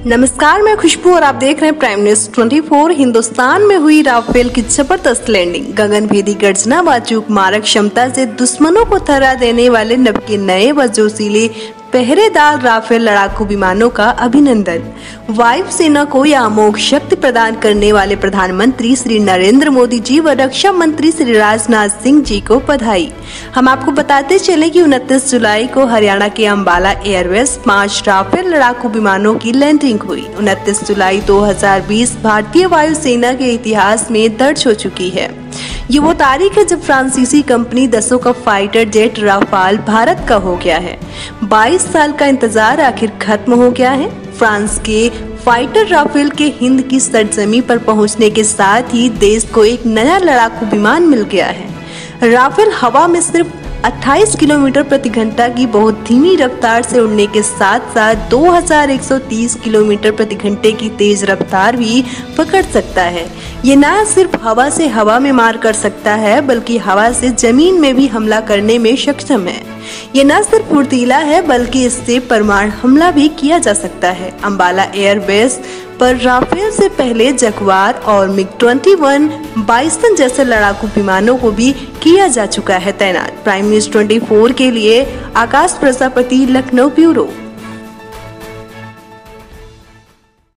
नमस्कार, मैं खुशबू और आप देख रहे हैं प्राइम न्यूज 24। हिंदुस्तान में हुई राफेल की जबरदस्त लैंडिंग। गगनभेदी गर्जना बाजूक मारक क्षमता से दुश्मनों को थरा देने वाले नभ के नए व जोशीले पहरेदार राफेल लड़ाकू विमानों का अभिनंदन। वायु सेना को यह अमोघ शक्ति प्रदान करने वाले प्रधानमंत्री श्री नरेंद्र मोदी जी व रक्षा मंत्री श्री राजनाथ सिंह जी को बधाई। हम आपको बताते चले कि 29 जुलाई को हरियाणा के अंबाला एयरवेस 5 राफेल लड़ाकू विमानों की लैंडिंग हुई। 29 जुलाई 2020 भारतीय वायुसेना के इतिहास में दर्ज हो चुकी है। ये वो तारीख है जब फ्रांसीसी कंपनी दसों का फाइटर जेट राफाल भारत का हो गया है। 22 साल का इंतजार आखिर खत्म हो गया है। फ्रांस के फाइटर राफेल के हिंद की सरजमी पर पहुंचने के साथ ही देश को एक नया लड़ाकू विमान मिल गया है। राफेल हवा में सिर्फ 28 किलोमीटर प्रति घंटा की बहुत धीमी रफ्तार से उड़ने के साथ साथ 2130 किलोमीटर प्रति घंटे की तेज रफ्तार भी पकड़ सकता है। ये न सिर्फ हवा से हवा में मार कर सकता है बल्कि हवा से जमीन में भी हमला करने में सक्षम है। ये न सिर्फ फुर्तीला है बल्कि इससे परमाणु हमला भी किया जा सकता है। अंबाला एयरबेस पर राफेल से पहले जगुआर और MiG-21 बाइसन जैसे लड़ाकू विमानों को भी किया जा चुका है तैनात। प्राइम न्यूज 24 के लिए आकाश प्रजापति, लखनऊ ब्यूरो।